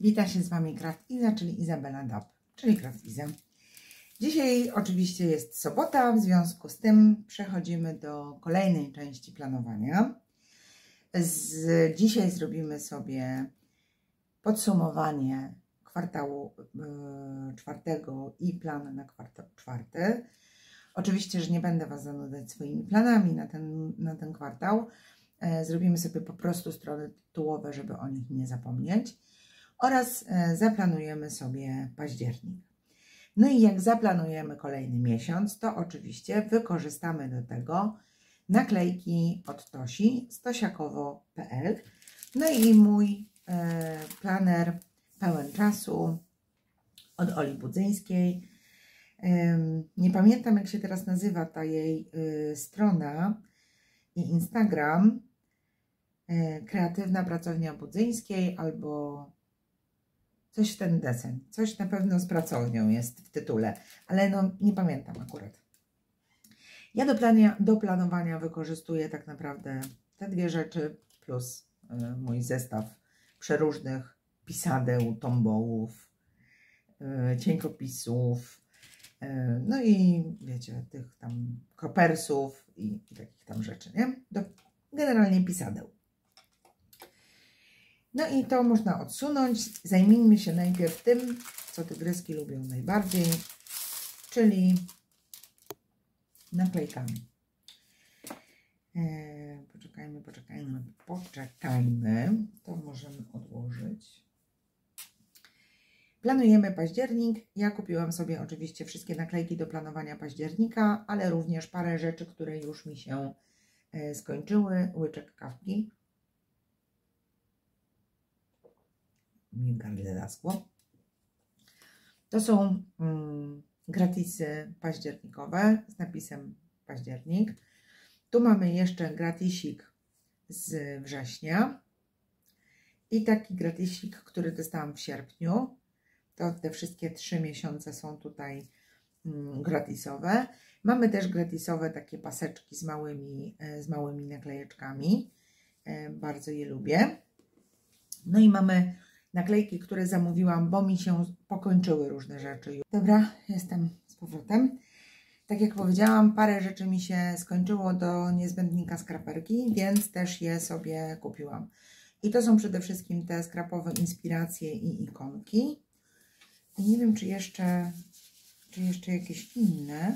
Wita się z Wami Craft Iza, czyli Izabela Dab, czyli Craft Iza. Dzisiaj oczywiście jest sobota, w związku z tym przechodzimy do kolejnej części planowania. Dzisiaj zrobimy sobie podsumowanie kwartału czwartego i plan na kwartał czwarty. Oczywiście, że nie będę Was zanudzać swoimi planami na ten kwartał. Zrobimy sobie po prostu strony tytułowe, żeby o nich nie zapomnieć. Oraz zaplanujemy sobie październik. No i jak zaplanujemy kolejny miesiąc, to oczywiście wykorzystamy do tego naklejki od Tosi z tosiakowo.pl. No i mój planer pełen czasu od Oli Budzyńskiej. Nie pamiętam, jak się teraz nazywa ta jej strona i Instagram. Kreatywna Pracownia Budzyńskiej albo coś w ten deseń. Coś na pewno z pracownią jest w tytule, ale no nie pamiętam akurat. Ja do planowania wykorzystuję tak naprawdę te dwie rzeczy plus mój zestaw przeróżnych pisadeł, tombołów, cienkopisów, no i wiecie, tych tam kopersów i takich tam rzeczy, nie? Generalnie pisadeł. No i to można odsunąć. Zajmijmy się najpierw tym, co tygryski lubią najbardziej, czyli naklejkami. Poczekajmy. To możemy odłożyć. Planujemy październik. Ja kupiłam sobie oczywiście wszystkie naklejki do planowania października, ale również parę rzeczy, które już mi się skończyły. Łyczek kawki. Mi gardle zaschło. To są gratisy październikowe z napisem październik. Tu mamy jeszcze gratisik z września i taki gratisik, który dostałam w sierpniu. To te wszystkie 3 miesiące są tutaj gratisowe. Mamy też gratisowe takie paseczki z małymi naklejeczkami. Bardzo je lubię. No i mamy naklejki, które zamówiłam, bo mi się pokończyły różne rzeczy. Dobra, jestem z powrotem. Tak jak powiedziałam, parę rzeczy mi się skończyło do niezbędnika skraperki, więc też je sobie kupiłam. I to są przede wszystkim te skrapowe inspiracje i ikonki. I nie wiem, czy jeszcze jakieś inne,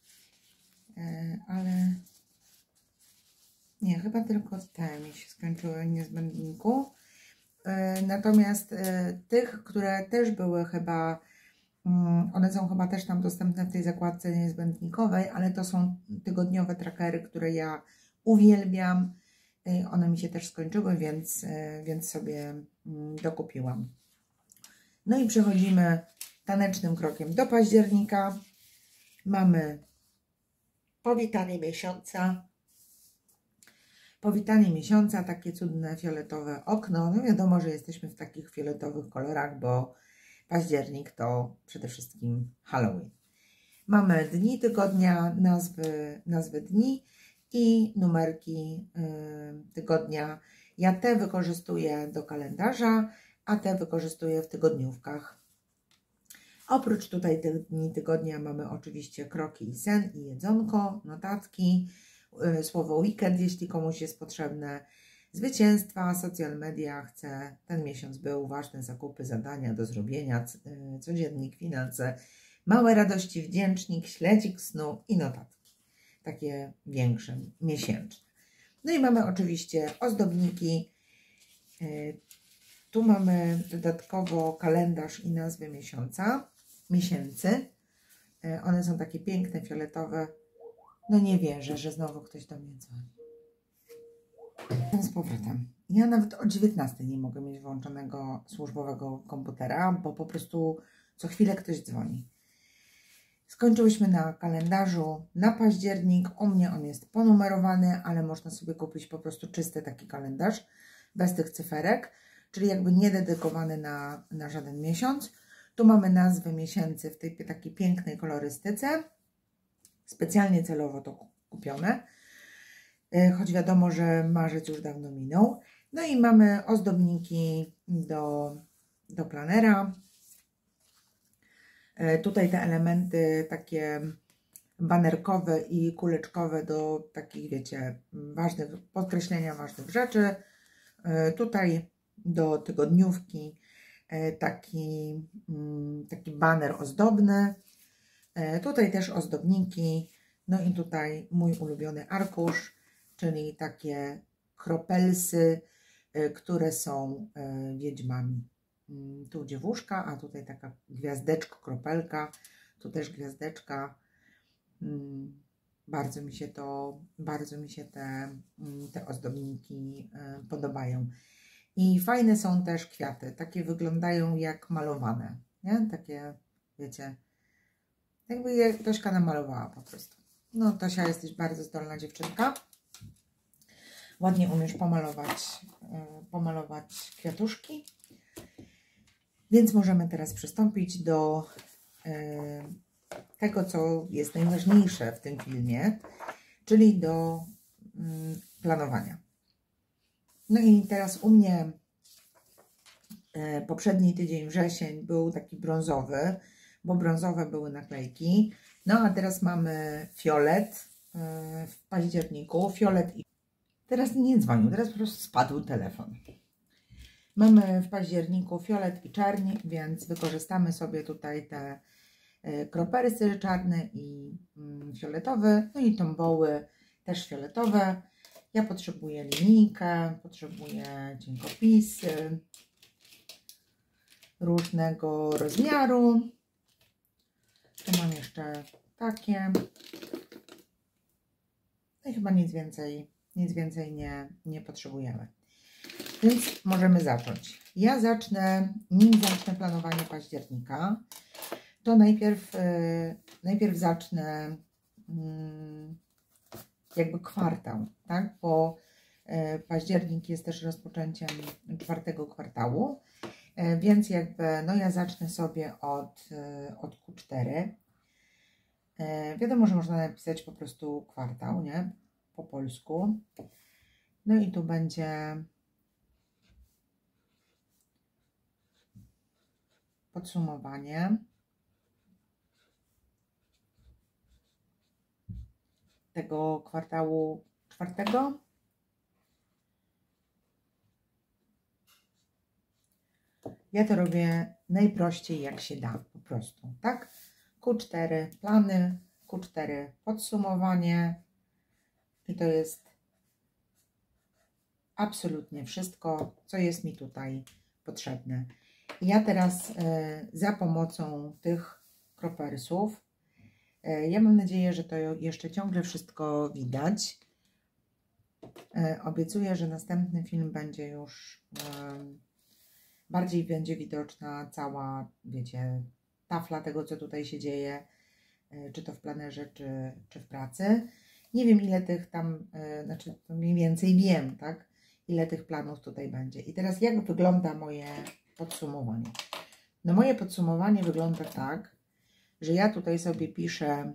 ale nie, chyba tylko te mi się skończyły w niezbędniku. Natomiast tych, które też były chyba, one są chyba też tam dostępne w tej zakładce niezbędnikowej, ale to są tygodniowe trackery, które ja uwielbiam. One mi się też skończyły, więc sobie dokupiłam. No i przechodzimy tanecznym krokiem do października. Mamy powitanie miesiąca. Powitanie miesiąca, takie cudne fioletowe okno. No wiadomo, że jesteśmy w takich fioletowych kolorach, bo październik to przede wszystkim Halloween. Mamy dni tygodnia, nazwy dni i numerki tygodnia. Ja te wykorzystuję do kalendarza, a te wykorzystuję w tygodniówkach. Oprócz tutaj tych dni tygodnia mamy oczywiście kroki i sen i jedzonko, notatki, słowo weekend, jeśli komuś jest potrzebne, zwycięstwa, social media, chcę, ten miesiąc był, ważne zakupy, zadania do zrobienia, codziennik, finanse, małe radości, wdzięcznik, śledzik snu i notatki, takie większe, miesięczne. No i mamy oczywiście ozdobniki, tu mamy dodatkowo kalendarz i nazwy miesięcy, one są takie piękne, fioletowe. No nie wierzę, że znowu ktoś do mnie dzwoni. Z powrotem. Ja nawet o 19 nie mogę mieć włączonego służbowego komputera, bo po prostu co chwilę ktoś dzwoni. Skończyłyśmy na kalendarzu na październik. U mnie on jest ponumerowany, ale można sobie kupić po prostu czysty taki kalendarz, bez tych cyferek, czyli jakby nie dedykowany na żaden miesiąc. Tu mamy nazwy miesięcy w tej takiej pięknej kolorystyce. Specjalnie celowo to kupione, choć wiadomo, że marzec już dawno minął. No i mamy ozdobniki do planera. Tutaj te elementy takie banerkowe i kuleczkowe do takich, wiecie, ważnych, podkreślenia ważnych rzeczy. Tutaj do tygodniówki taki baner ozdobny. Tutaj też ozdobniki. No i tutaj mój ulubiony arkusz, czyli takie kropelsy, które są wiedźmami. Tu dziewuszka, a tutaj taka gwiazdeczka, kropelka. Tu też gwiazdeczka. Bardzo mi się te ozdobniki podobają. I fajne są też kwiaty. Takie wyglądają jak malowane. Nie? Takie, wiecie, jakby je Tośka namalowała po prostu. No, Tosia, jesteś bardzo zdolna dziewczynka. Ładnie umiesz pomalować kwiatuszki. Więc możemy teraz przystąpić do tego, co jest najważniejsze w tym filmie, czyli do planowania. No i teraz u mnie poprzedni tydzień, wrzesień, był taki brązowy, bo brązowe były naklejki. No a teraz mamy fiolet w październiku. Fiolet i... Teraz nie dzwonił, teraz po prostu spadł telefon. Mamy w październiku fiolet i czerń, więc wykorzystamy sobie tutaj te kropersy czarne i fioletowe, no i tomboły też fioletowe. Ja potrzebuję linijkę, potrzebuję cienkopisy różnego rozmiaru. Tu mam jeszcze takie. No i chyba nic więcej nie potrzebujemy. Więc możemy zacząć. Nim zacznę planowanie października, to najpierw zacznę jakby kwartał, tak? Bo październik jest też rozpoczęciem 4. kwartału, więc jakby, no ja zacznę sobie od Q4. Wiadomo, że można napisać po prostu kwartał, nie? Po polsku. No i tu będzie podsumowanie tego kwartału 4. Ja to robię najprościej jak się da, po prostu, tak? Q4 plany, Q4 podsumowanie i to jest absolutnie wszystko, co jest mi tutaj potrzebne. I ja teraz za pomocą tych kropersów, ja mam nadzieję, że to jeszcze ciągle wszystko widać. Obiecuję, że następny film będzie już bardziej będzie widoczna cała, wiecie, tafla tego, co tutaj się dzieje, czy to w planerze, czy w pracy. Nie wiem, ile tych tam, znaczy mniej więcej wiem, tak, ile tych planów tutaj będzie. I teraz jak wygląda moje podsumowanie? No moje podsumowanie wygląda tak, że ja tutaj sobie piszę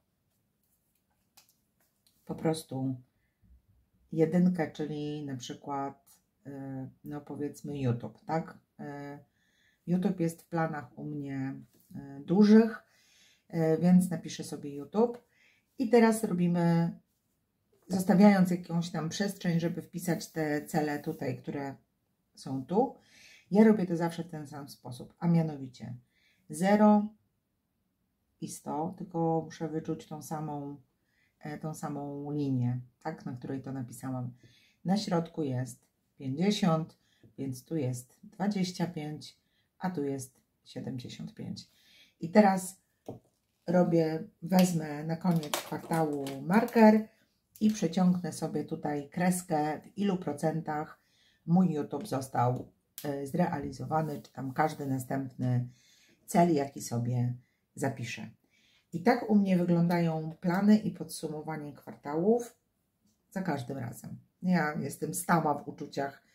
po prostu 1, czyli na przykład, no powiedzmy YouTube, tak? YouTube jest w planach u mnie dużych, więc napiszę sobie YouTube. I teraz robimy, zostawiając jakąś tam przestrzeń, żeby wpisać te cele tutaj, które są tu. Ja robię to zawsze w ten sam sposób, a mianowicie 0 i 100, tylko muszę wyczuć tą samą linię, tak, na której to napisałam. Na środku jest 50, więc tu jest 25, a tu jest 75. I teraz wezmę na koniec kwartału marker i przeciągnę sobie tutaj kreskę, w ilu procentach mój YouTube został zrealizowany, czy tam każdy następny cel, jaki sobie zapiszę. I tak u mnie wyglądają plany i podsumowanie kwartałów za każdym razem. Ja jestem stała w uczuciach,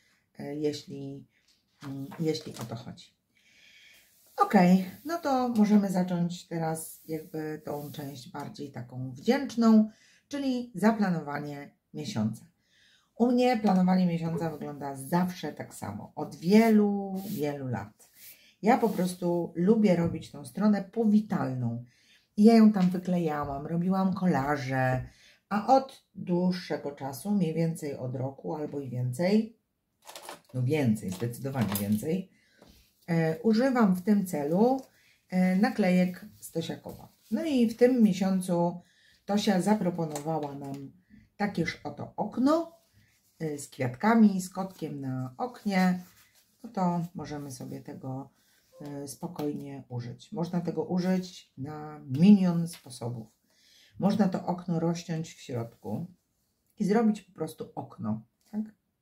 jeśli o to chodzi. Ok, no to możemy zacząć teraz jakby tą część bardziej taką wdzięczną, czyli zaplanowanie miesiąca. U mnie planowanie miesiąca wygląda zawsze tak samo, od wielu, wielu lat. Ja po prostu lubię robić tą stronę powitalną. I ja ją tam wyklejałam, robiłam kolaże, a od dłuższego czasu, mniej więcej od roku albo i więcej, no więcej, zdecydowanie więcej, używam w tym celu naklejek z Tosiakowa. No i w tym miesiącu Tosia zaproponowała nam takież oto okno z kwiatkami, z kotkiem na oknie. No to możemy sobie tego spokojnie użyć. Można tego użyć na milion sposobów. Można to okno rozciąć w środku i zrobić po prostu okno. Tak?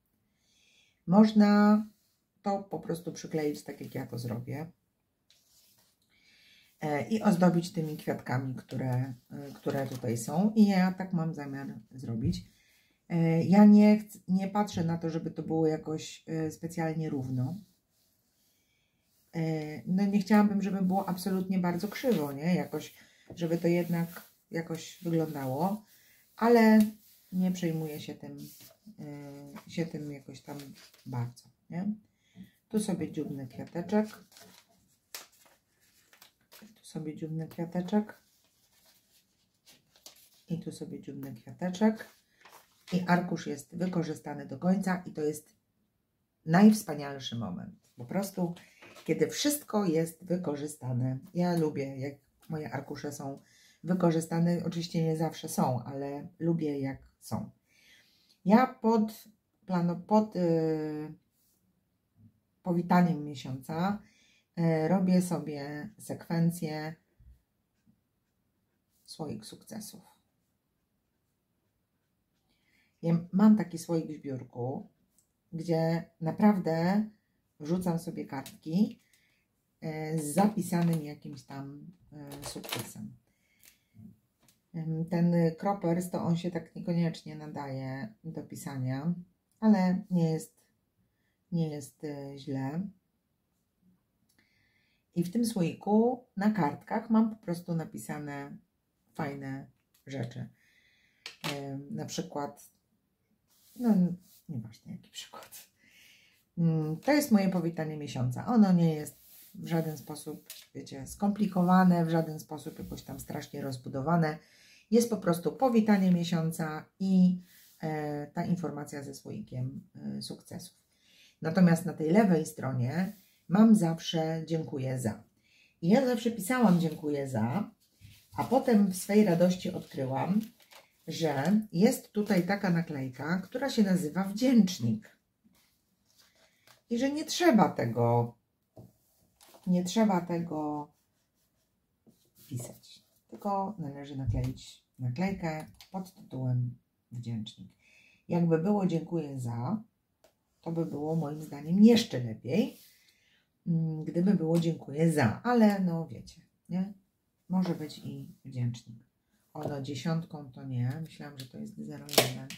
Można to po prostu przykleić tak, jak ja to zrobię i ozdobić tymi kwiatkami, które tutaj są. I ja tak mam zamiar zrobić. Ja nie patrzę na to, żeby to było jakoś specjalnie równo. No nie chciałabym, żeby było absolutnie bardzo krzywo, nie? Jakoś, żeby to jednak jakoś wyglądało, ale nie przejmuję się tym jakoś tam bardzo, nie? Tu sobie dziubnę kwiateczek. Tu sobie dziubnę kwiateczek. I tu sobie dziubnę kwiateczek. I arkusz jest wykorzystany do końca i to jest najwspanialszy moment. Po prostu, kiedy wszystko jest wykorzystane. Ja lubię, jak moje arkusze są wykorzystane. Oczywiście nie zawsze są, ale lubię, jak są. Ja pod powitaniem miesiąca robię sobie sekwencję słoik sukcesów. Ja mam taki słoik w biurku, gdzie naprawdę wrzucam sobie kartki z zapisanym jakimś tam sukcesem. Ten Croppers to on się tak niekoniecznie nadaje do pisania, ale nie jest źle. I w tym słoiku na kartkach mam po prostu napisane fajne rzeczy. Na przykład, no nieważne jaki przykład. To jest moje powitanie miesiąca. Ono nie jest w żaden sposób, wiecie, skomplikowane, w żaden sposób jakoś tam strasznie rozbudowane. Jest po prostu powitanie miesiąca i ta informacja ze słoikiem sukcesów. Natomiast na tej lewej stronie mam zawsze dziękuję za. I ja zawsze pisałam dziękuję za, a potem w swej radości odkryłam, że jest tutaj taka naklejka, która się nazywa wdzięcznik. I że nie trzeba tego pisać. Tylko należy nakleić naklejkę pod tytułem wdzięcznik. Jakby było dziękuję za, to by było moim zdaniem jeszcze lepiej, gdyby było dziękuję za, ale no wiecie, nie? Może być i wdzięcznik. Ono 10 to nie, myślałam, że to jest 0,1.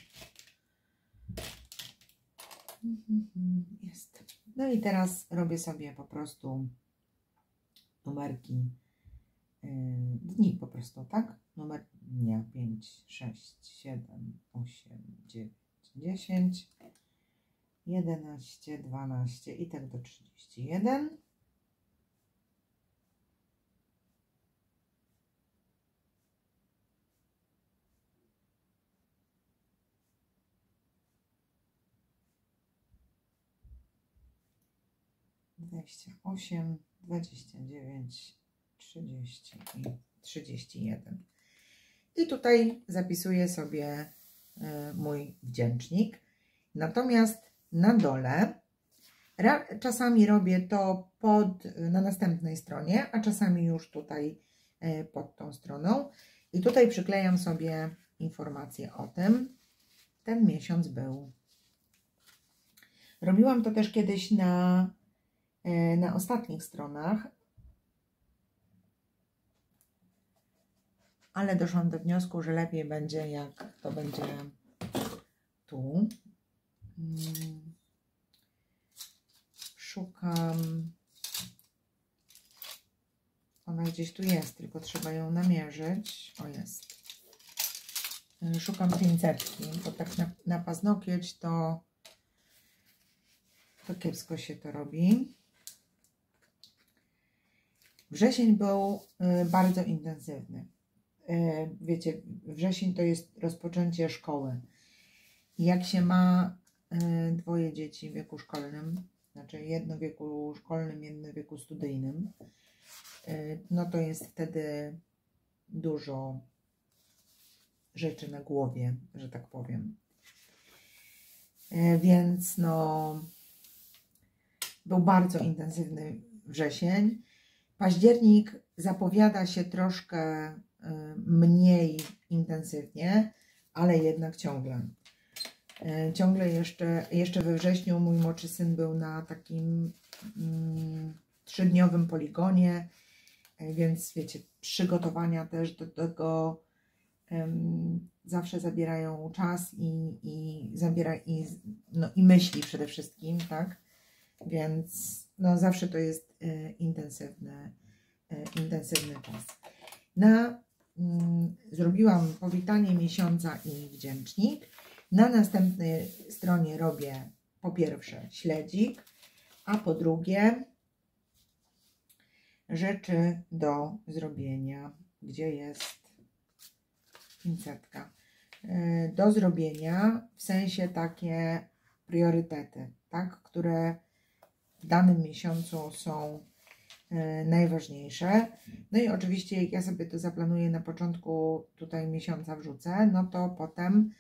Jest. No i teraz robię sobie po prostu numerki dni po prostu, tak? Numer dnia 5, 6, 7, 8, 9, 10, 11, 12 i tak do 31. Dwadzieścia 29, 30 i 31. I tutaj zapisuję sobie mój wdzięcznik. Natomiast na dole czasami robię to na następnej stronie, a czasami już tutaj pod tą stroną. I tutaj przyklejam sobie informację o tym. Ten miesiąc był. Robiłam to też kiedyś na ostatnich stronach, ale doszłam do wniosku, że lepiej będzie, jak to będzie tu. Szukam. Ona gdzieś tu jest, tylko trzeba ją namierzyć. O, jest. Szukam pincepki, bo tak na paznokieć to kiepsko się to robi. Wrzesień był bardzo intensywny. Wiecie, wrzesień to jest rozpoczęcie szkoły. Jak się ma dwoje dzieci w wieku szkolnym, znaczy jedno w wieku szkolnym, jedno w wieku studyjnym, no to jest wtedy dużo rzeczy na głowie, że tak powiem. Więc no, był bardzo intensywny wrzesień. Październik zapowiada się troszkę mniej intensywnie, ale jednak ciągle. Ciągle jeszcze we wrześniu mój młodszy syn był na takim 3-dniowym poligonie, więc wiecie, przygotowania też do tego zawsze zabierają czas i myśli przede wszystkim, tak? Więc no, zawsze to jest intensywny czas. Zrobiłam powitanie miesiąca i wdzięcznik. Na następnej stronie robię po pierwsze śledzik, a po drugie rzeczy do zrobienia, gdzie jest pincetka. Do zrobienia w sensie takie priorytety, tak, które w danym miesiącu są najważniejsze. No i oczywiście jak ja sobie to zaplanuję na początku tutaj miesiąca wrzucę, no to potem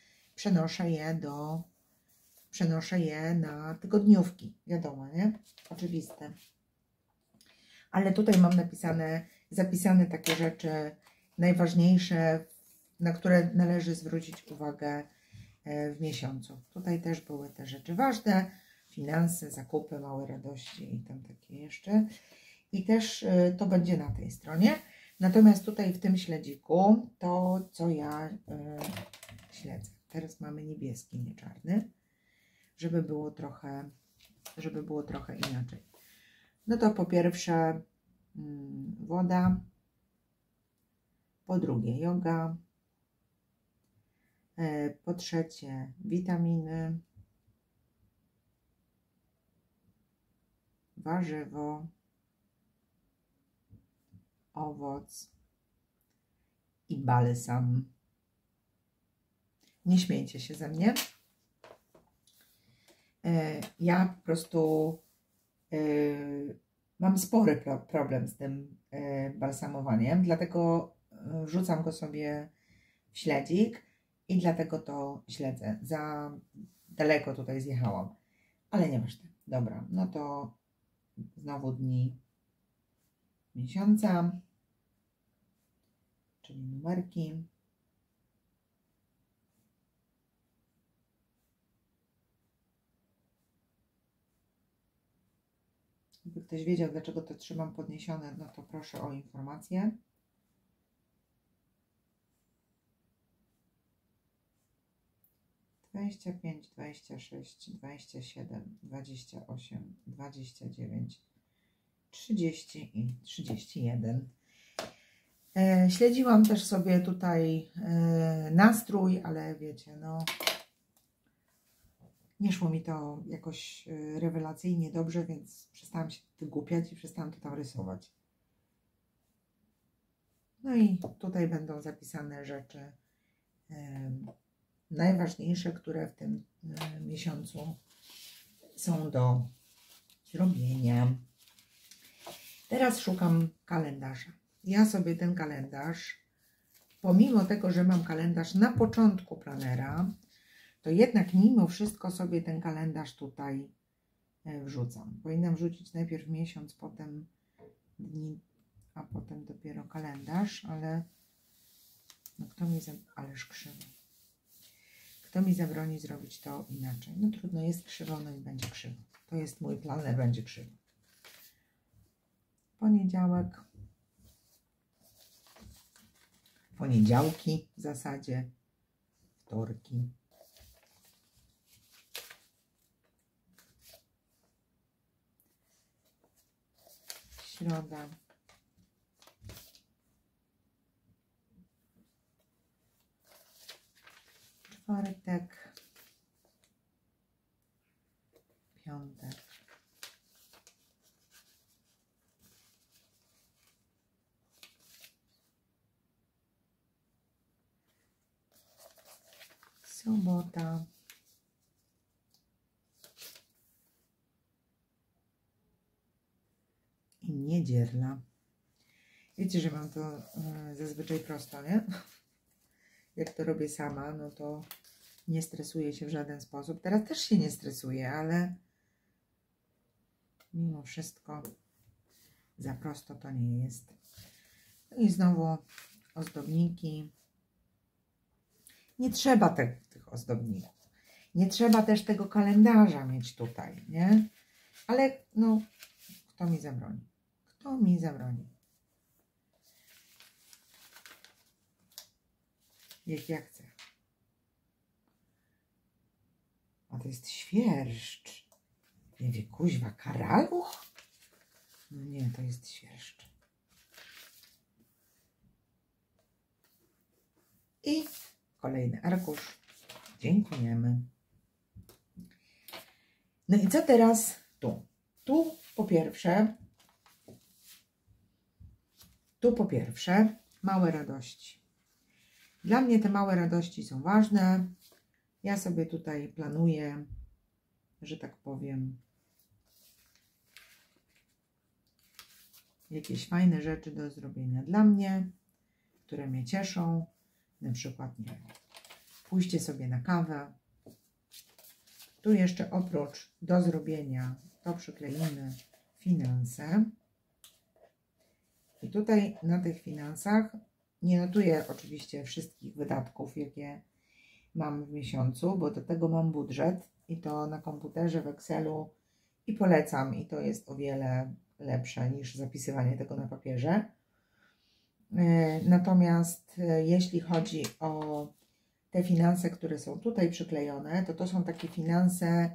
przenoszę je na tygodniówki, wiadomo, nie? Oczywiste. Ale tutaj mam zapisane takie rzeczy najważniejsze, na które należy zwrócić uwagę w miesiącu. Tutaj też były te rzeczy ważne, finanse, zakupy, małe radości i tam takie jeszcze. I też to będzie na tej stronie. Natomiast tutaj w tym śledziku to, co ja śledzę. Teraz mamy niebieski, nie czarny, żeby było trochę inaczej. No to po pierwsze woda, po drugie joga, po trzecie witaminy, warzywo, owoc i balsam. Nie śmiejcie się ze mnie. Ja po prostu mam spory problem z tym balsamowaniem, dlatego wrzucam go sobie w śledzik i dlatego to śledzę. Za daleko tutaj zjechałam, ale nieważne. Dobra, no to znowu dni miesiąca, czyli numerki. Jakby ktoś wiedział, dlaczego to trzymam podniesione, no to proszę o informację. Dwadzieścia 26, 27, 28, 29, 30 i 31. Śledziłam też sobie tutaj nastrój, ale wiecie, no nie szło mi to jakoś rewelacyjnie dobrze, więc przestałam się wygłupiać i przestałam to tam rysować. No i tutaj będą zapisane rzeczy najważniejsze, które w tym miesiącu są do zrobienia. Teraz szukam kalendarza. Ja sobie ten kalendarz, pomimo tego, że mam kalendarz na początku planera, to jednak mimo wszystko sobie ten kalendarz tutaj wrzucam. Powinnam wrzucić najpierw miesiąc, potem dni, a potem dopiero kalendarz, ale no ależ krzywo. Kto mi zabroni zrobić to inaczej? No trudno, jest krzywo, no i będzie krzywo. To jest mój planer, będzie krzywo. Poniedziałek. Poniedziałki w zasadzie. Wtorki. Środa. Czwartek. Piątek. sobota i niedziela. Wiecie, że mam to zazwyczaj prosto, nie? Jak to robię sama, no to nie stresuję się w żaden sposób. Teraz też się nie stresuję, ale mimo wszystko za prosto to nie jest. No i znowu ozdobniki. Nie trzeba tych ozdobników. Nie trzeba też tego kalendarza mieć tutaj, nie? Ale no, kto mi zabroni? Kto mi zabroni? Jak ja chcę. A to jest świerszcz. Nie wie, kuźwa, karaluch? No nie, to jest świerszcz. I kolejny arkusz. Dziękujemy. No i co teraz tu? Tu po pierwsze małe radości. Dla mnie te małe radości są ważne. Ja sobie tutaj planuję, że tak powiem, jakieś fajne rzeczy do zrobienia dla mnie, które mnie cieszą. Na przykład, nie wiem, pójście sobie na kawę. Tu jeszcze oprócz do zrobienia to przykleimy finanse. I tutaj na tych finansach nie notuję oczywiście wszystkich wydatków, jakie mam w miesiącu, bo do tego mam budżet i to na komputerze w Excelu i polecam, i to jest o wiele lepsze niż zapisywanie tego na papierze. Natomiast jeśli chodzi o te finanse, które są tutaj przyklejone, to są takie finanse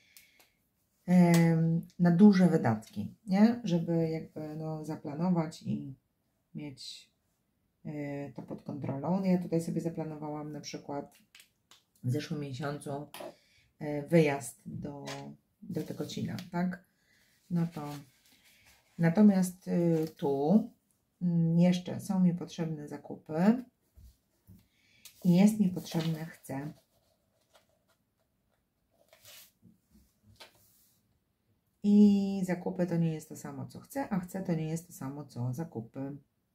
na duże wydatki, nie? Żeby jakby no, zaplanować i mieć to pod kontrolą. Ja tutaj sobie zaplanowałam na przykład w zeszłym miesiącu wyjazd do Tegocina, tak? No to natomiast tu jeszcze są mi potrzebne zakupy i jest mi potrzebne chcę. I zakupy to nie jest to samo, co chcę, a chcę to nie jest to samo, co zakupy.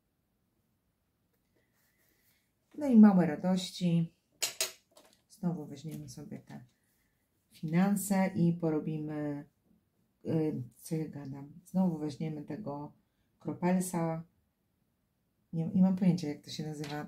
No i małe radości. Znowu weźmiemy sobie te finanse i porobimy, co ja gadam, znowu weźmiemy tego kropelsa. Nie mam pojęcia, jak to się nazywa.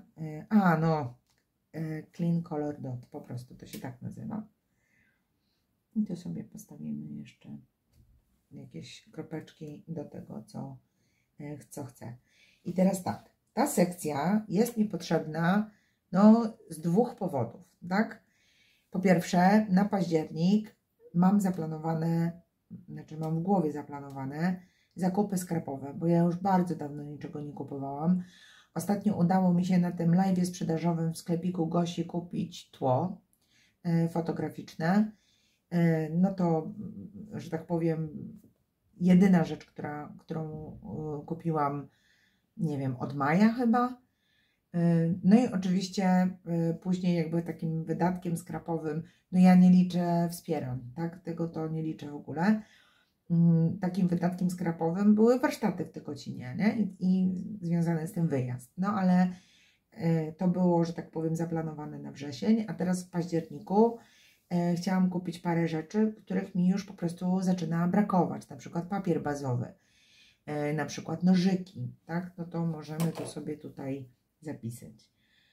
Clean Color Dot, po prostu to się tak nazywa. I tu sobie postawimy jeszcze jakieś kropeczki do tego, co chcę. I teraz tak, ta sekcja jest mi potrzebna no, z dwóch powodów, tak? Po pierwsze, na październik mam zaplanowane, mam w głowie zaplanowane zakupy skrapowe, bo ja już bardzo dawno niczego nie kupowałam. Ostatnio udało mi się na tym live'ie sprzedażowym w sklepiku Gosi kupić tło fotograficzne. No to, że tak powiem, jedyna rzecz, którą kupiłam, nie wiem, od maja chyba. No i oczywiście później jakby takim wydatkiem skrapowym, no ja nie liczę wspieran, tak? Tego to nie liczę w ogóle. Takim wydatkiem skrapowym były warsztaty w Tegocinie, nie? I związany z tym wyjazd. No ale to było, że tak powiem, zaplanowane na wrzesień, a teraz w październiku chciałam kupić parę rzeczy, których mi już po prostu zaczyna brakować, na przykład papier bazowy, na przykład nożyki, tak? No to możemy to sobie tutaj zapisać.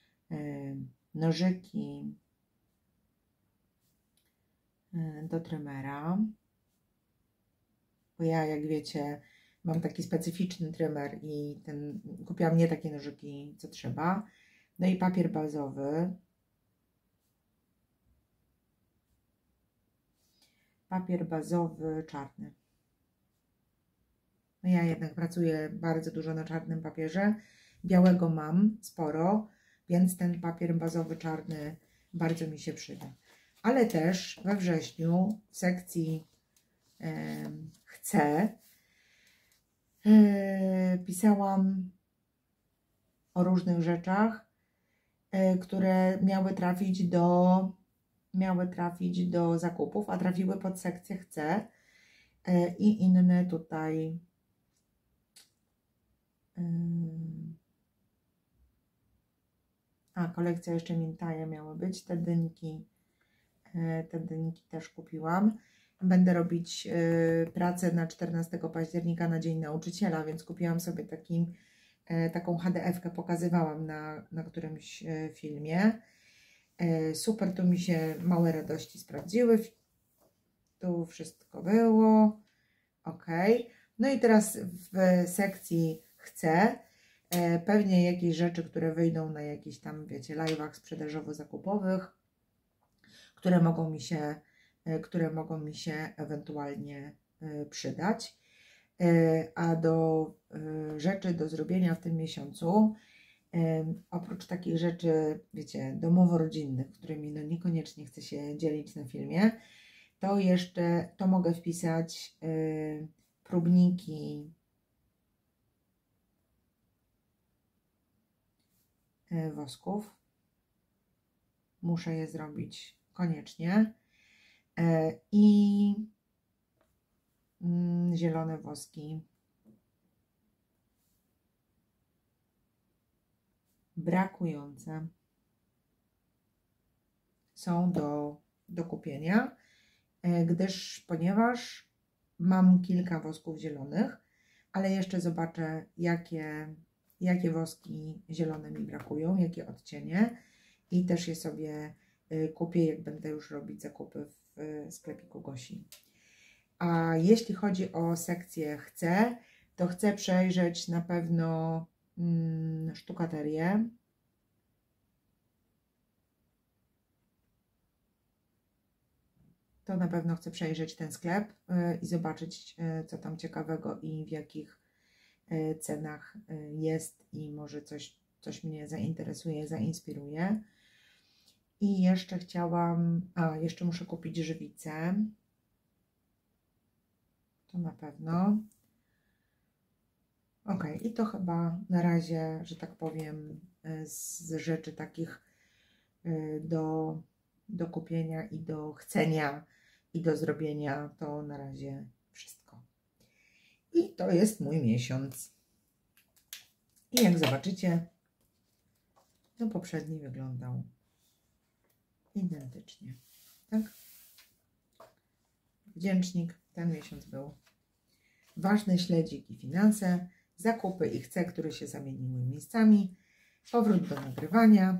Nożyki do trymera, bo ja, jak wiecie, mam taki specyficzny trymer i kupiłam nie takie nożyki, co trzeba. No i papier bazowy. Papier bazowy czarny. No ja jednak pracuję bardzo dużo na czarnym papierze. Białego mam sporo, więc ten papier bazowy czarny bardzo mi się przyda. Ale też we wrześniu w sekcji chcę pisałam o różnych rzeczach, które miały trafić do miały trafić do zakupów, a trafiły pod sekcję chcę i inne tutaj kolekcja jeszcze Mintaje miały być, te dynki też kupiłam. Będę robić pracę na 14 października na Dzień Nauczyciela, więc kupiłam sobie taką HDF-kę, pokazywałam na którymś filmie. Super, tu mi się małe radości sprawdziły. Tu wszystko było. Ok. No i teraz w sekcji chcę pewnie jakieś rzeczy, które wyjdą na jakichś tam, wiecie, live'ach sprzedażowo-zakupowych, które mogą mi się ewentualnie przydać. A do rzeczy do zrobienia w tym miesiącu, oprócz takich rzeczy, wiecie, domowo-rodzinnych, którymi no niekoniecznie chcę się dzielić na filmie, to jeszcze mogę wpisać próbniki wosków. Muszę je zrobić koniecznie. I zielone woski brakujące są do kupienia, ponieważ mam kilka wosków zielonych, ale jeszcze zobaczę, jakie woski zielone mi brakują, jakie odcienie, i też je sobie kupię, jak będę już robić zakupy w sklepiku Gosi. A jeśli chodzi o sekcję chcę, to chcę przejrzeć na pewno sztukaterię. To na pewno chcę przejrzeć ten sklep i zobaczyć, co tam ciekawego i w jakich cenach jest, i może coś mnie zainteresuje, zainspiruje. I jeszcze jeszcze muszę kupić żywicę. To na pewno. Ok, i to chyba na razie, że tak powiem, z rzeczy takich do kupienia i do chcenia i do zrobienia, to na razie wszystko. I to jest mój miesiąc. I jak zobaczycie, to poprzedni wyglądał identycznie. Tak? Wdzięcznik, ten miesiąc był ważny, śledzik i finanse, zakupy i chcę, które się zamieniły miejscami, powrót do nagrywania,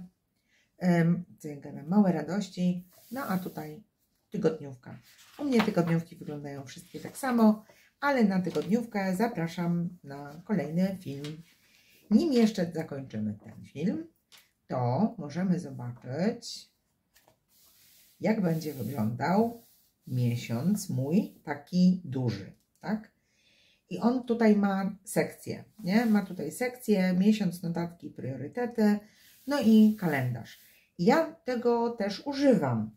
małe radości, no a tutaj tygodniówka. U mnie tygodniówki wyglądają wszystkie tak samo, ale na tygodniówkę zapraszam na kolejny film. Nim jeszcze zakończymy ten film, to możemy zobaczyć, jak będzie wyglądał miesiąc mój taki duży, tak? I on tutaj ma sekcję, nie? Ma tutaj sekcję, miesiąc, notatki, priorytety, no i kalendarz. I ja tego też używam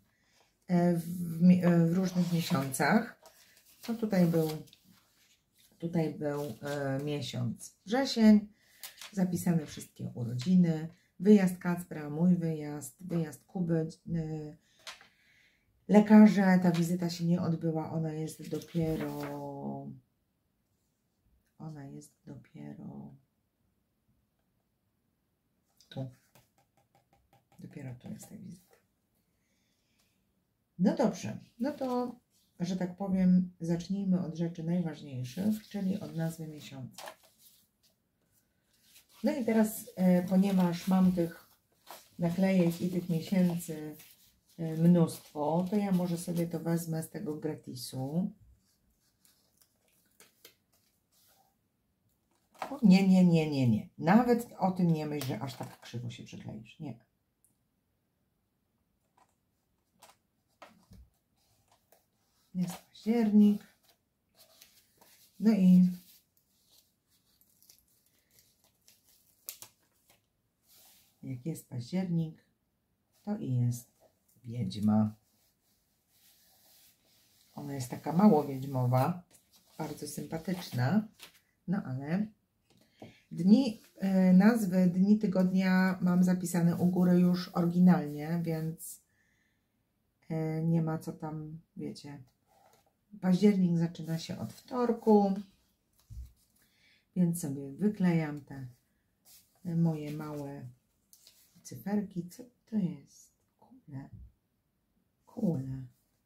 w różnych miesiącach. No tutaj był miesiąc wrzesień, zapisane wszystkie urodziny, wyjazd Kacpra, mój wyjazd Kuby, lekarze, ta wizyta się nie odbyła, ona jest dopiero tu. Dopiero tu jest ta wizyta. No dobrze, no to, że tak powiem, zacznijmy od rzeczy najważniejszych, czyli od nazwy miesiąca. No i teraz, ponieważ mam tych naklejek i tych miesięcy mnóstwo, to ja może sobie to wezmę z tego gratisu. Nie. Nawet o tym nie myśl, że aż tak krzywo się przykleisz. Nie. Jest październik. No i jak jest październik, to i jest wiedźma. Ona jest taka mało wiedźmowa, bardzo sympatyczna, no ale nazwy dni tygodnia mam zapisane u góry już oryginalnie, więc Nie ma co tam, wiecie. Październik zaczyna się od wtorku, więc sobie wyklejam te moje małe cyferki. Co to jest? Kule. Kule.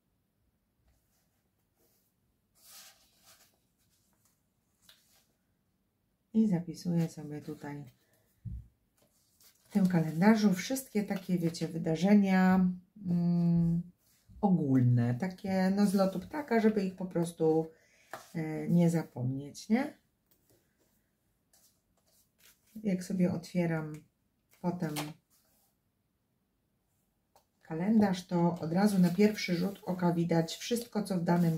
I zapisuję sobie tutaj w tym kalendarzu wszystkie takie, wiecie, wydarzenia ogólne, takie no z lotu ptaka, żeby ich po prostu nie zapomnieć, nie? Jak sobie otwieram potem kalendarz, to od razu na pierwszy rzut oka widać wszystko, co w danym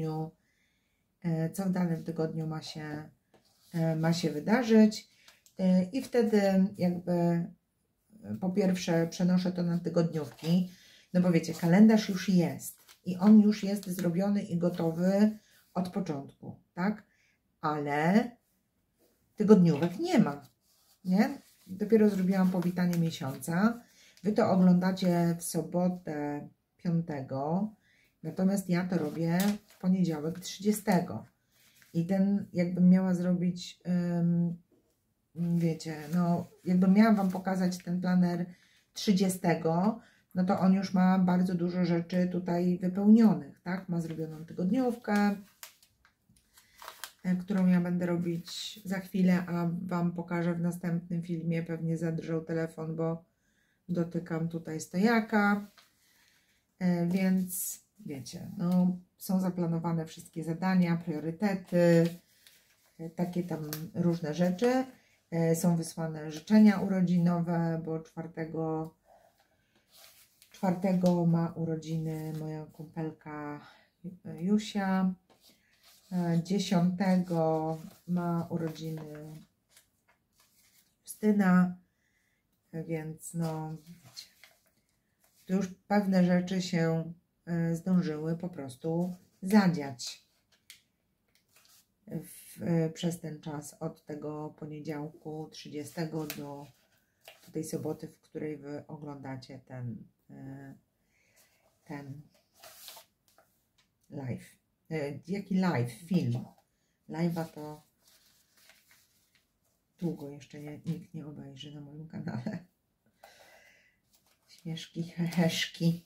tygodniu ma się wydarzyć. I wtedy jakby po pierwsze przenoszę to na tygodniówki, no bo wiecie, kalendarz już jest i on już jest zrobiony i gotowy od początku, tak? Ale tygodniówek nie ma, nie? Dopiero zrobiłam powitanie miesiąca. Wy to oglądacie w sobotę 5, natomiast ja to robię w poniedziałek 30. I ten, jakbym miała zrobić, wiecie, no jakbym miała Wam pokazać ten planer 30, no to on już ma bardzo dużo rzeczy tutaj wypełnionych, tak? Ma zrobioną tygodniówkę, którą ja będę robić za chwilę, a Wam pokażę w następnym filmie. Pewnie zadrżał telefon, bo dotykam tutaj stojaka, więc wiecie, no są zaplanowane wszystkie zadania, priorytety, takie tam różne rzeczy. Są wysłane życzenia urodzinowe, bo 4 ma urodziny moja kumpelka Jusia. 10 ma urodziny Justyna, więc no wiecie, tu już pewne rzeczy się zdążyły po prostu zadziać przez ten czas od tego poniedziałku 30 do tej soboty, w której Wy oglądacie ten live. Jaki live? Film. Live'a to długo jeszcze nikt nie obejrzy na moim kanale. Śmieszki, heheszki.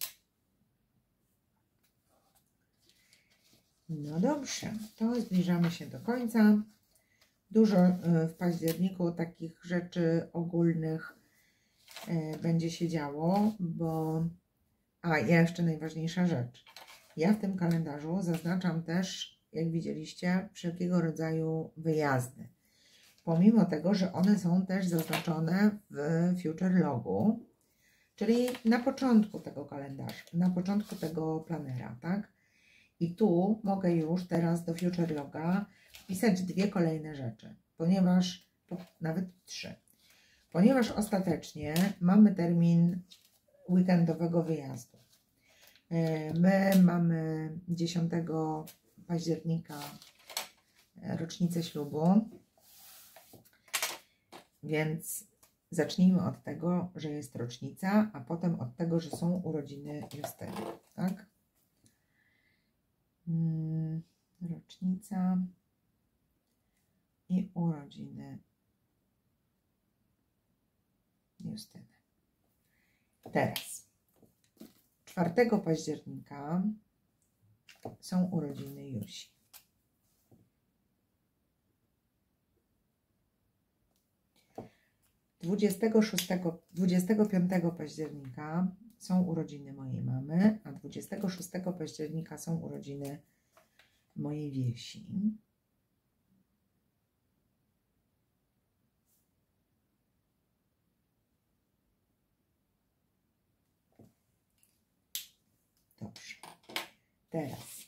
No dobrze, to zbliżamy się do końca. Dużo w październiku takich rzeczy ogólnych będzie się działo, bo... A, jeszcze najważniejsza rzecz. Ja w tym kalendarzu zaznaczam też, jak widzieliście, wszelkiego rodzaju wyjazdy. Pomimo tego, że one są też zaznaczone w Future Logu, czyli na początku tego kalendarza, na początku tego planera, tak? I tu mogę już teraz do Future Loga wpisać 2 kolejne rzeczy, ponieważ, nawet 3, ponieważ ostatecznie mamy termin weekendowego wyjazdu. My mamy 10 października rocznicę ślubu, więc zacznijmy od tego, że jest rocznica, a potem od tego, że są urodziny Justyny, tak? Rocznica i urodziny Justyny. Teraz 4 października są urodziny Jusi. 25 października są urodziny mojej mamy, a 26 października są urodziny mojej Wiesi. Dobrze. Teraz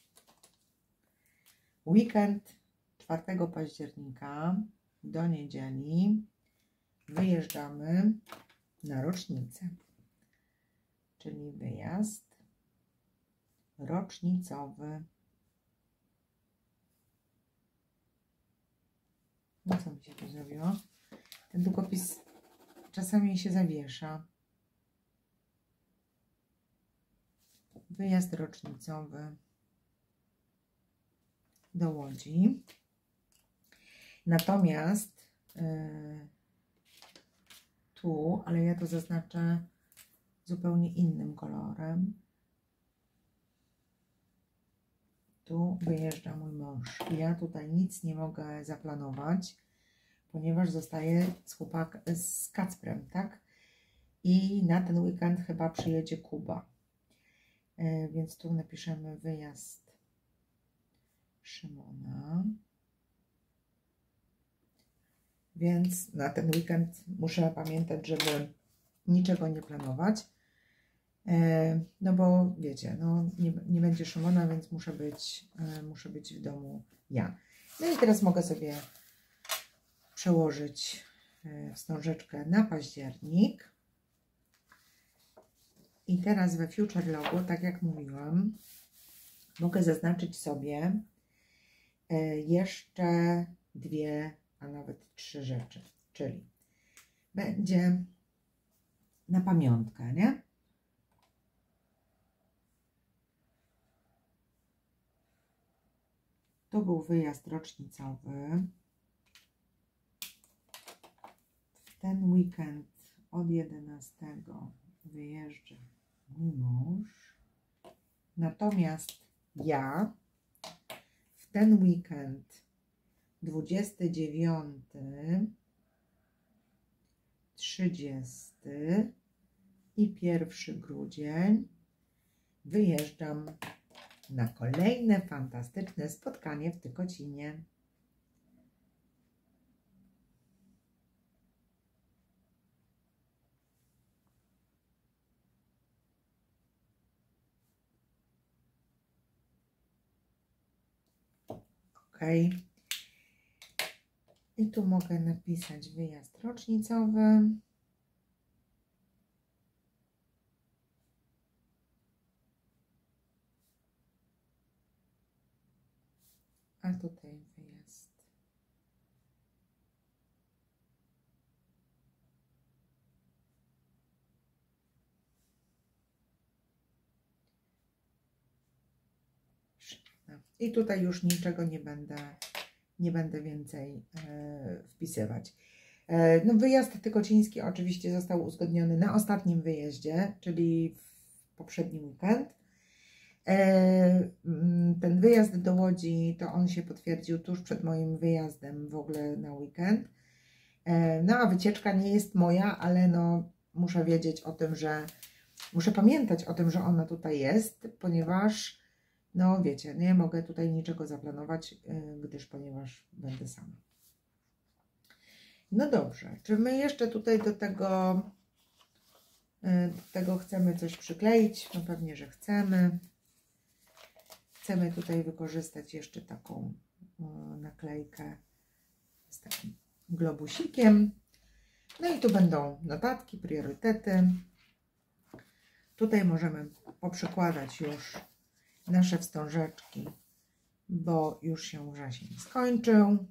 weekend 4 października do niedzieli wyjeżdżamy na rocznicę, czyli wyjazd rocznicowy. No co mi się tu zrobiło? Ten długopis czasami się zawiesza. wyjazd rocznicowy do Łodzi. Natomiast tu, ale ja to zaznaczę zupełnie innym kolorem. Tu wyjeżdża mój mąż. Ja tutaj nic nie mogę zaplanować, ponieważ zostaję z Kacprem, tak? I na ten weekend chyba przyjedzie Kuba. Więc tu napiszemy wyjazd Szymona. Więc na ten weekend muszę pamiętać, żeby niczego nie planować. No bo wiecie, no nie będzie Szymona, więc muszę być w domu ja. No i teraz mogę sobie przełożyć wstążeczkę na październik. I teraz we Future Logu, tak jak mówiłam, mogę zaznaczyć sobie jeszcze 2, a nawet 3 rzeczy. Czyli będzie na pamiątkę, nie? To był wyjazd rocznicowy. W ten weekend od 11 wyjeżdża mój mąż. Natomiast ja w ten weekend 29, 30 i 1 grudzień wyjeżdżam na kolejne fantastyczne spotkanie w Tykocinie. Ok. I tu mogę napisać wyjazd rocznicowy. A tutaj wyjazd i tutaj już niczego nie będę więcej wpisywać. No, wyjazd tykociński oczywiście został uzgodniony na ostatnim wyjeździe, czyli w poprzedni weekend. Ten wyjazd do Łodzi, to on się potwierdził tuż przed moim wyjazdem w ogóle na weekend. No a wycieczka nie jest moja, ale no muszę wiedzieć o tym, muszę pamiętać o tym, że ona tutaj jest, ponieważ no wiecie, nie mogę tutaj niczego zaplanować, ponieważ będę sama. No dobrze, czy my jeszcze tutaj do tego chcemy coś przykleić? No pewnie, że chcemy. Chcemy tutaj wykorzystać jeszcze taką naklejkę z takim globusikiem. No i tu będą notatki, priorytety. Tutaj możemy poprzykładać już nasze wstążeczki, bo już się wrzesień skończył.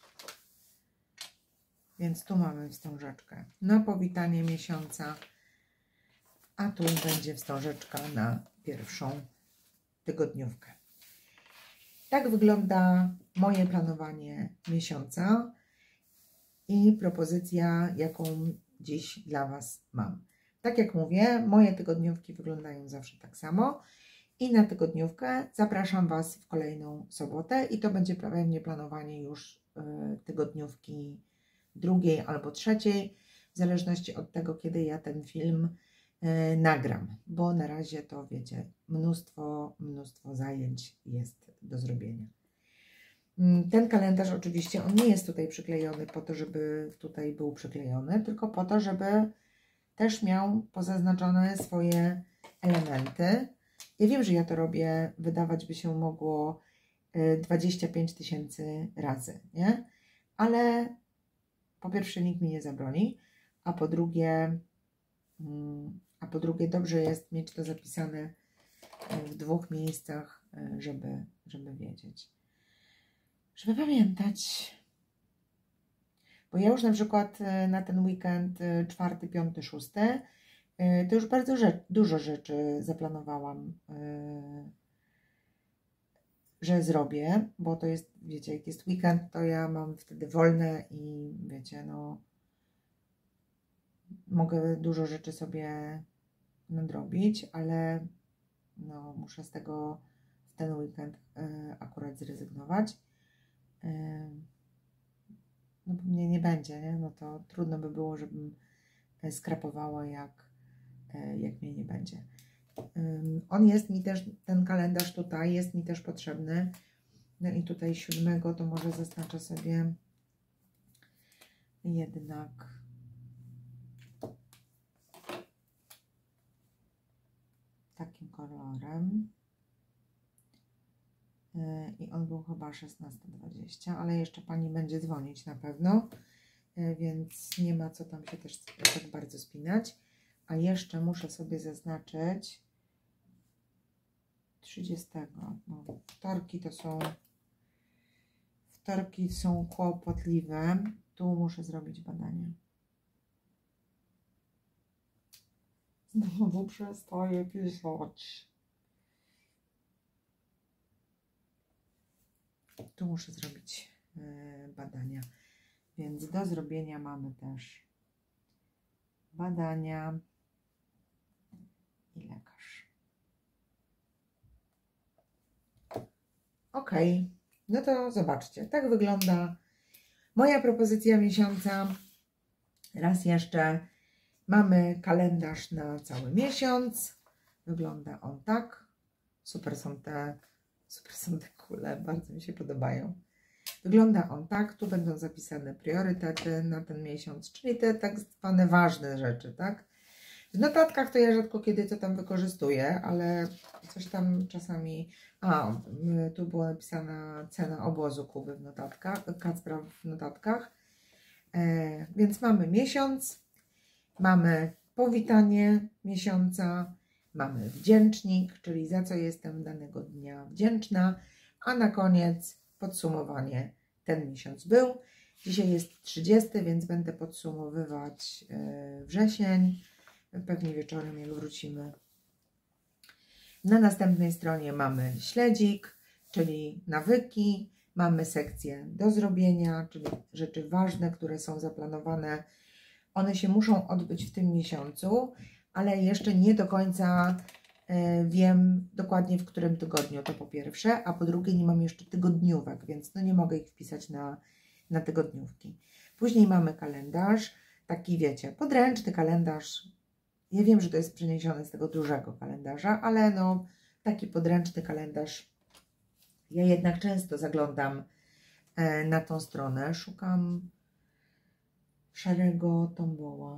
Więc tu mamy wstążeczkę na powitanie miesiąca, a tu będzie wstążeczka na pierwszą tygodniówkę. Tak wygląda moje planowanie miesiąca i propozycja, jaką dziś dla Was mam. Tak jak mówię, moje tygodniówki wyglądają zawsze tak samo i na tygodniówkę zapraszam Was w kolejną sobotę i to będzie pewnie planowanie już tygodniówki drugiej albo trzeciej, w zależności od tego, kiedy ja ten film nagram, bo na razie to wiecie, mnóstwo zajęć jest do zrobienia. Ten kalendarz oczywiście, on nie jest tutaj przyklejony po to, żeby tutaj był przyklejony, tylko po to, żeby też miał pozaznaczone swoje elementy. Ja wiem, że ja to robię, wydawać by się mogło 25 000 razy, nie? Ale po pierwsze nikt mi nie zabroni, a po drugie dobrze jest mieć to zapisane w 2 miejscach, żeby wiedzieć. Żeby pamiętać. Bo ja już na przykład na ten weekend 4., 5., 6 to już bardzo dużo rzeczy zaplanowałam, że zrobię, bo to jest, wiecie, jak jest weekend, to ja mam wtedy wolne i wiecie, no mogę dużo rzeczy sobie nadrobić, ale no muszę z tego w ten weekend akurat zrezygnować. No bo mnie nie będzie, nie? No to trudno by było, żebym skrapowała, jak mnie nie będzie. On jest mi też, ten kalendarz tutaj jest mi też potrzebny. No i tutaj 7 to może zaznaczę sobie jednak takim kolorem. I on był chyba 16:20, ale jeszcze pani będzie dzwonić na pewno, więc nie ma co tam się też tak bardzo spinać. A jeszcze muszę sobie zaznaczyć 30, bo wtorki są kłopotliwe. Tu muszę zrobić badanie. Znowu przestaję pisać. Tu muszę zrobić badania. Więc do zrobienia mamy też badania i lekarz. Ok, no to zobaczcie, tak wygląda moja propozycja miesiąca. Raz jeszcze mamy kalendarz na cały miesiąc. Wygląda on tak. Super są te kule, bardzo mi się podobają. Wygląda on tak, tu będą zapisane priorytety na ten miesiąc, czyli te tak zwane ważne rzeczy, tak? W notatkach to ja rzadko kiedy to tam wykorzystuję, ale coś tam czasami... tu była napisana cena obozu Kuby w notatkach, Kacpra w notatkach. Więc mamy miesiąc, mamy powitanie miesiąca, mamy wdzięcznik, czyli za co jestem danego dnia wdzięczna, a na koniec podsumowanie. Ten miesiąc był. Dzisiaj jest 30, więc będę podsumowywać wrzesień. Pewnie wieczorem, jak wrócimy. Na następnej stronie mamy śledzik, czyli nawyki. Mamy sekcję do zrobienia, czyli rzeczy ważne, które są zaplanowane. One się muszą odbyć w tym miesiącu, ale jeszcze nie do końca wiem dokładnie, w którym tygodniu, to po pierwsze, a po drugie nie mam jeszcze tygodniówek, więc no nie mogę ich wpisać na tygodniówki. Później mamy kalendarz, taki wiecie, podręczny kalendarz. Ja wiem, że to jest przeniesione z tego dużego kalendarza, ale no taki podręczny kalendarz. Ja jednak często zaglądam na tą stronę, szukam szarego tomboła.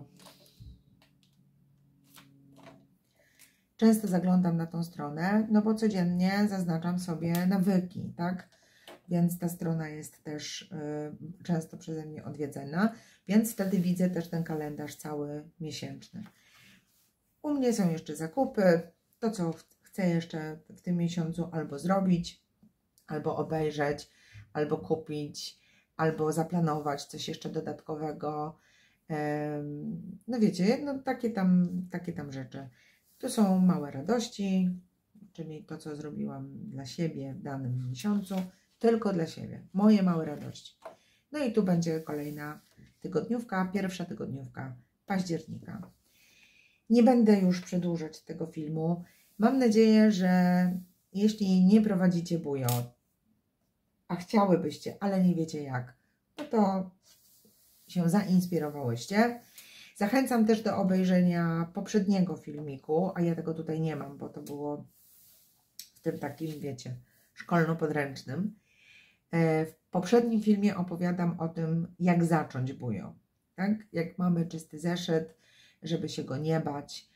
Często zaglądam na tą stronę, no bo codziennie zaznaczam sobie nawyki, tak? Więc ta strona jest też często przeze mnie odwiedzana, więc wtedy widzę też ten kalendarz cały miesięczny. U mnie są jeszcze zakupy, to co chcę jeszcze w tym miesiącu albo zrobić, albo obejrzeć, albo kupić, albo zaplanować coś jeszcze dodatkowego. No wiecie, no takie tam rzeczy. Tu są małe radości, czyli to, co zrobiłam dla siebie w danym miesiącu, tylko dla siebie. Moje małe radości. No i tu będzie kolejna tygodniówka, pierwsza tygodniówka października. Nie będę już przedłużać tego filmu. Mam nadzieję, że jeśli nie prowadzicie bujo, a chciałybyście, ale nie wiecie jak, no to się zainspirowałyście. Zachęcam też do obejrzenia poprzedniego filmiku, a ja tego tutaj nie mam, bo to było w tym takim, wiecie, szkolno-podręcznym. W poprzednim filmie opowiadam o tym, jak zacząć bujo. Tak? Jak mamy czysty zeszyt, żeby się go nie bać.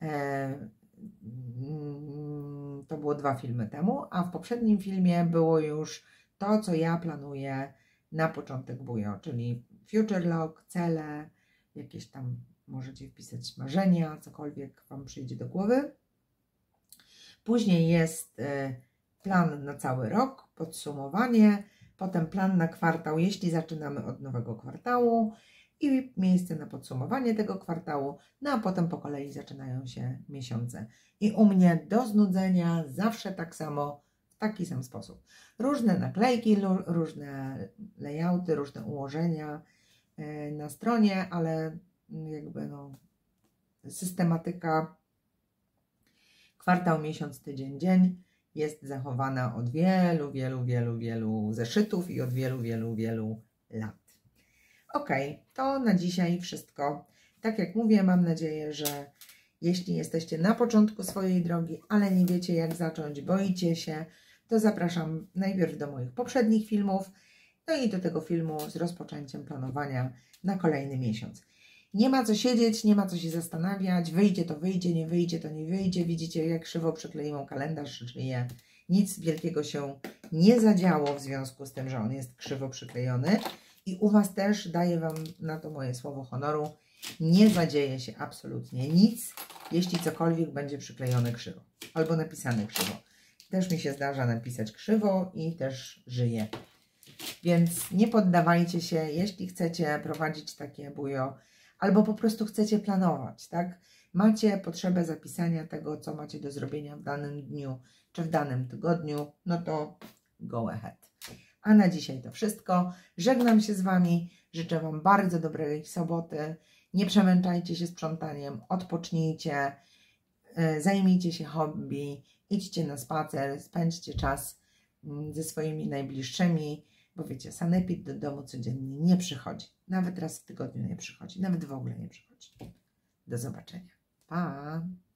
To było 2 filmy temu, a w poprzednim filmie było już to, co ja planuję na początek bujo, czyli future log, cele, jakieś tam możecie wpisać marzenia, cokolwiek Wam przyjdzie do głowy. Później jest plan na cały rok, podsumowanie, potem plan na kwartał, jeśli zaczynamy od nowego kwartału, i miejsce na podsumowanie tego kwartału, no a potem po kolei zaczynają się miesiące. I u mnie do znudzenia zawsze tak samo, w taki sam sposób. Różne naklejki, różne layouty, różne ułożenia na stronie, ale jakby no systematyka kwartał, miesiąc, tydzień, dzień jest zachowana od wielu zeszytów i od wielu lat. Ok, to na dzisiaj wszystko. Tak jak mówię, mam nadzieję, że jeśli jesteście na początku swojej drogi, ale nie wiecie jak zacząć, boicie się, to zapraszam najpierw do moich poprzednich filmów, no i do tego filmu z rozpoczęciem planowania na kolejny miesiąc. Nie ma co siedzieć, nie ma co się zastanawiać, wyjdzie to wyjdzie, nie wyjdzie to nie wyjdzie. Widzicie, jak krzywo przykleiłam kalendarz, żyje. Nic wielkiego się nie zadziało w związku z tym, że on jest krzywo przyklejony. I u Was też, daję Wam na to moje słowo honoru, nie zadzieje się absolutnie nic, jeśli cokolwiek będzie przyklejone krzywo albo napisane krzywo. Też mi się zdarza napisać krzywo i też żyje. Więc nie poddawajcie się, jeśli chcecie prowadzić takie bujo, albo po prostu chcecie planować, tak? Macie potrzebę zapisania tego, co macie do zrobienia w danym dniu, czy w danym tygodniu, no to go ahead. A na dzisiaj to wszystko. Żegnam się z Wami, życzę Wam bardzo dobrej soboty. Nie przemęczajcie się sprzątaniem, odpocznijcie, zajmijcie się hobby, idźcie na spacer, spędźcie czas ze swoimi najbliższymi, bo wiecie, sanepid do domu codziennie nie przychodzi. Nawet raz w tygodniu nie przychodzi, nawet w ogóle nie przychodzi. Do zobaczenia. Pa!